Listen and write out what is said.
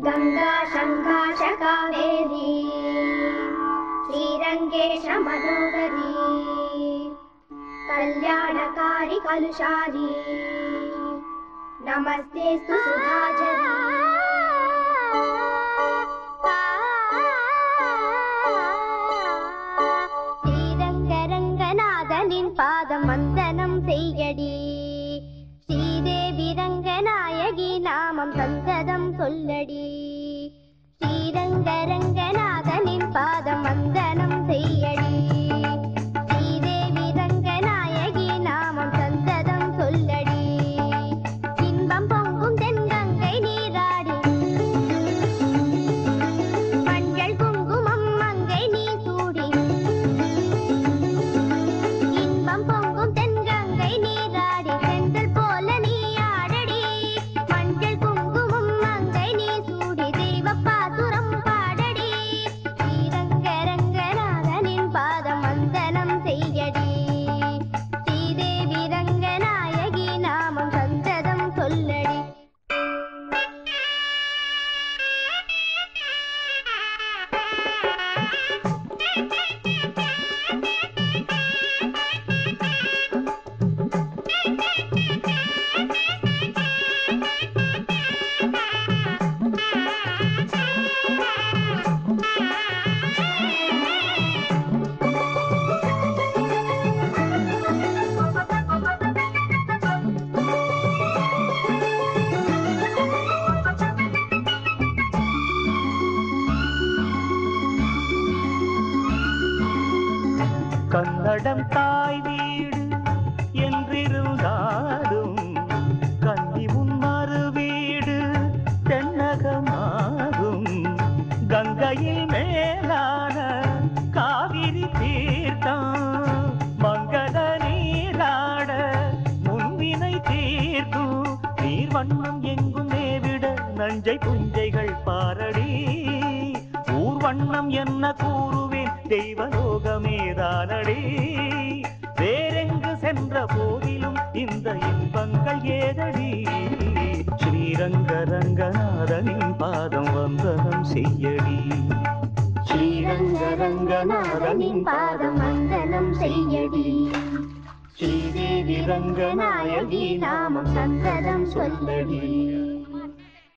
गंगा शंकाश कावेरी श्रीरंगेश मनोहरी कल्याणकारी कलुषारी नमस्तेस्तु सुधाचरी श्रीरंगरंगनाथनिन पादम वंदनम सेयडी श्रीदेवी रंगनायकी नामम संतदम सोल्लडी श्रीरंगरंगनाथनिन पादम वंदनम सेयडी श्रीदेवी रंगनायकी नामम संतदम सोल्लडी इன்பம் பொங்கும் தென்கங்கை நீராடி மஞ்சள் குங்குமம் மங்கை நீ சூடி இன்பம் பொங்கும் தென்கங்கை நீராடி செந்தல் போல நீ ஆடடி மஞ்சள் குங்குமம் மங்கை நீ சூடி தெய்வ பாசுரம் பாடடி ஸ்ரீரங்கரங்கநாதனின் பாதம் வந்தனம் செய்யடி ஸ்ரீதேவி ரங்கநாயகி நாமம் சந்ததம் சொல்லடி கன்னடம் தாய் வீடு என்றிருந்தாலும் கன்னி முன்மறு வீடு தென்னகமாகும் கங்கையில் மேலான காவிரி தீர்த்தம் மங்கள நீராட முன்வினை தீர்க்கும் நீர் வண்ணம் எங்கும் மேவிட நஞ்சை புஞ்சைகள் பாரடி ஊர் வண்ணம் என்ன கூறுவேன் தெய்வலோகமேதானடி வேறெங்கு சென்ற போதிலும் இந்த இன்பங்கள் ஏதடி ஸ்ரீரங்கரங்கநாதனின் பாதம் வந்தனம் செய்யடி ஸ்ரீரங்கரங்கநாதனின் பாதம் வந்தனம் செய்யடி ஸ்ரீதேவி ரங்கநாயகி நாமம் சந்ததம் சொல்லடி